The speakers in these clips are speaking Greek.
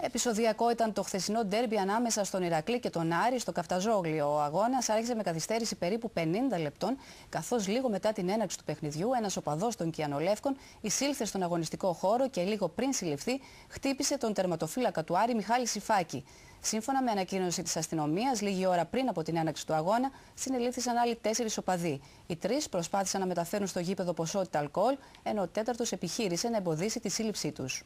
Επεισοδιακό ήταν το χθεσινό ντέρμπι ανάμεσα στον Ηρακλή και τον Άρη στο Καφταζόγλιο. Ο αγώνας άρχισε με καθυστέρηση περίπου 50 λεπτών, καθώς λίγο μετά την έναρξη του παιχνιδιού, ένας οπαδός των Κιανολεύκων εισήλθε στον αγωνιστικό χώρο και λίγο πριν συλληφθεί, χτύπησε τον τερματοφύλακα του Άρη Μιχάλη Σιφάκη. Σύμφωνα με ανακοίνωση της αστυνομίας, λίγη ώρα πριν από την έναρξη του αγώνα, συνελήφθησαν άλλοι 4 οπαδοί. Οι 3 προσπάθησαν να μεταφέρουν στο γήπεδο ποσότητα αλκοόλ, ενώ ο 4ος επιχείρησε να εμποδίσει τη σύλληψή τους.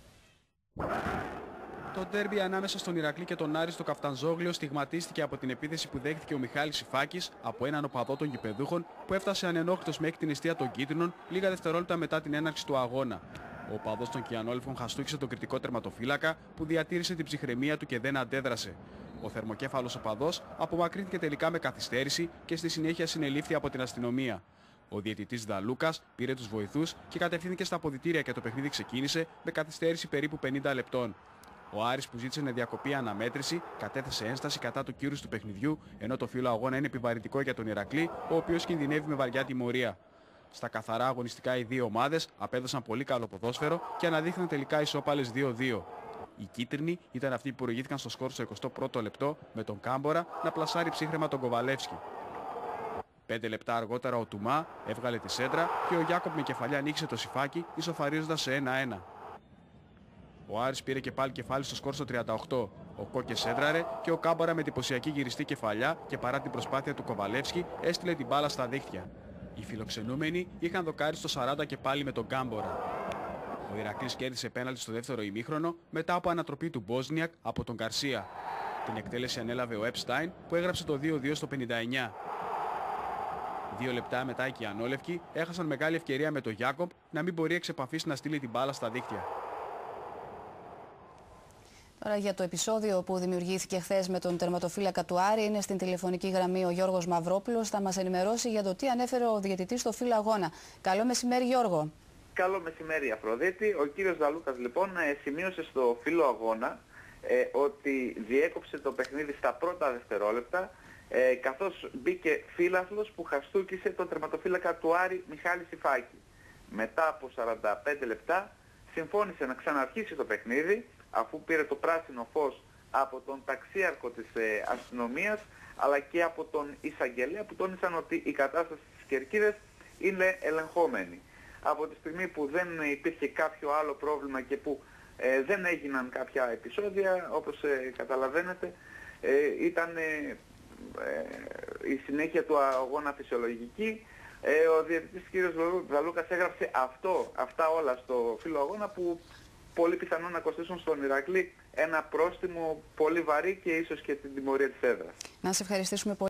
Το ντέρμπι ανάμεσα στον Ηρακλή και τον Άρη στο Καφταζόγλιο στιγματίστηκε από την επίθεση που δέχτηκε ο Μιχάλης Σιφάκης από έναν οπαδό των γηπεδούχων που έφτασε ανενόχλητος μέχρι την εστία των κίτρινων λίγα δευτερόλεπτα μετά την έναρξη του αγώνα. Ο οπαδός των Κιανόλευκων χαστούκισε τον κριτικό τερματοφύλακα που διατήρησε την ψυχραιμία του και δεν αντέδρασε. Ο θερμοκέφαλος οπαδός απομακρύνθηκε τελικά με καθυστέρηση και στη συνέχεια συνελήφθη από την αστυνομία. Ο διαιτητής Δαλούκας πήρε τους βοηθούς και κατευθύνθηκε στα αποδυτήρια και το παιχνίδι ξεκίνησε με καθυστέρηση περίπου 50 λεπτών. Ο Άρης, που ζήτησε να διακοπεί αναμέτρηση, κατέθεσε ένσταση κατά του κύρους του παιχνιδιού, ενώ το φύλλο αγώνα είναι επιβαρυντικό για τον Ηρακλή, ο οποίος κινδυνεύει με βαριά τιμωρία. Στα καθαρά αγωνιστικά οι δύο ομάδες απέδωσαν πολύ καλό ποδόσφαιρο και αναδείχθηκαν τελικά ισόπαλες 2-2. Οι κίτρινοι ήταν αυτοί που προηγήθηκαν στο σκορ στο 21ο λεπτό με τον Κάμπορα να πλασάρει ψύχραιμα τον Κοβαλεύσκι. 5 λεπτά αργότερα ο Τουμά έβγαλε τη σέντρα και ο Γιάκοπ με κεφαλιά νίκησε το Σιφάκι, ισοφαρίζοντας σε 1-1. Ο Άρης πήρε και πάλι κεφάλι στο σκορ στο 38. Ο Κόκε σέντραρε και ο Κάμπορα με εντυπωσιακή γυριστή κεφαλιά και παρά την προσπάθεια του Κοβαλεύσκι έστειλε την μπάλα στα δίχτυα. Οι φιλοξενούμενοι είχαν δοκάρει στο 40 και πάλι με τον Κάμπορα. Ο Ηρακλής κέρδισε πέναλτι στο δεύτερο ημίχρονο μετά από ανατροπή του Μπόσνιακ από τον Γκαρσία. Την εκτέλεση ανέλαβε ο Επστάιν που έγραψε το 2-2 στο 59. 2 λεπτά μετά οι Κιανόλευκοι έχασαν μεγάλη ευκαιρία με τον Γιάκοπ να μην μπορεί εξ επαφής να στείλει την μπάλα στα δίχτυα. Τώρα για το επεισόδιο που δημιουργήθηκε χθες με τον τερματοφύλακα του Άρη είναι στην τηλεφωνική γραμμή ο Γιώργος Μαυρόπουλος. Θα μας ενημερώσει για το τι ανέφερε ο διαιτητής στο φύλλο αγώνα. Καλό μεσημέρι, Γιώργο. Καλό μεσημέρι, Αφροδίτη. Ο κύριος Δαλούκας λοιπόν σημείωσε στο φύλλο αγώνα ότι διέκοψε το παιχνίδι στα πρώτα δευτερόλεπτα καθώς μπήκε φύλαθλος που χαστούκισε τον τερματοφύλακα του Άρη Μιχάλη Σιφάκη. Μετά από 45 λεπτά συμφώνησε να ξαναρχίσει το παιχνίδι αφού πήρε το πράσινο φως από τον ταξίαρχο της αστυνομίας αλλά και από τον εισαγγελέα που τόνισαν ότι η κατάσταση στις Κερκίδες είναι ελεγχόμενη. Από τη στιγμή που δεν υπήρχε κάποιο άλλο πρόβλημα και που δεν έγιναν κάποια επεισόδια, όπως καταλαβαίνετε, ήταν η συνέχεια του αγώνα φυσιολογική. Ο διαιτητής κ. Δαλούκας έγραψε αυτά όλα στο φύλλο αγώνα που πολύ πιθανόν να κοστίσουν στον Ηρακλή ένα πρόστιμο πολύ βαρύ και ίσως και την τιμωρία της έδρας. Να σε ευχαριστήσουμε πολύ.